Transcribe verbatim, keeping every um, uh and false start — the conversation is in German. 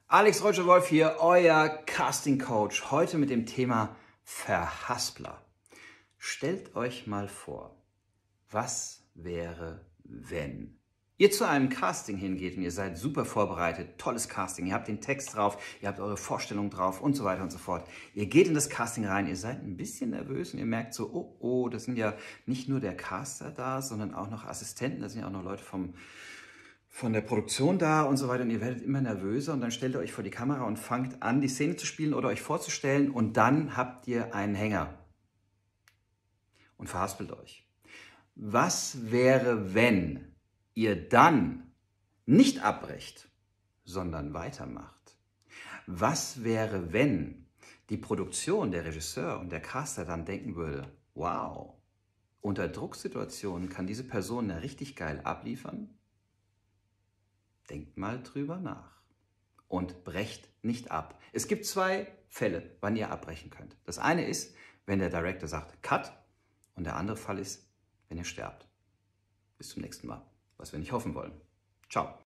Alex Roger-Wolf hier, euer Casting Coach, heute mit dem Thema Verhaspler. Stellt euch mal vor, was wäre, wenn ihr zu einem Casting hingeht und ihr seid super vorbereitet, tolles Casting, ihr habt den Text drauf, ihr habt eure Vorstellung drauf und so weiter und so fort. Ihr geht in das Casting rein, ihr seid ein bisschen nervös und ihr merkt so, oh, oh, das sind ja nicht nur der Caster da, sondern auch noch Assistenten, da sind ja auch noch Leute vom von der Produktion da und so weiter und ihr werdet immer nervöser und dann stellt ihr euch vor die Kamera und fangt an, die Szene zu spielen oder euch vorzustellen und dann habt ihr einen Hänger und verhaspelt euch. Was wäre, wenn ihr dann nicht abbrecht, sondern weitermacht? Was wäre, wenn die Produktion, der Regisseur und der Caster dann denken würde, wow, unter Drucksituationen kann diese Person ja richtig geil abliefern? Denkt mal drüber nach und brecht nicht ab. Es gibt zwei Fälle, wann ihr abbrechen könnt. Das eine ist, wenn der Director sagt Cut und der andere Fall ist, wenn ihr sterbt. Bis zum nächsten Mal, was wir nicht hoffen wollen. Ciao.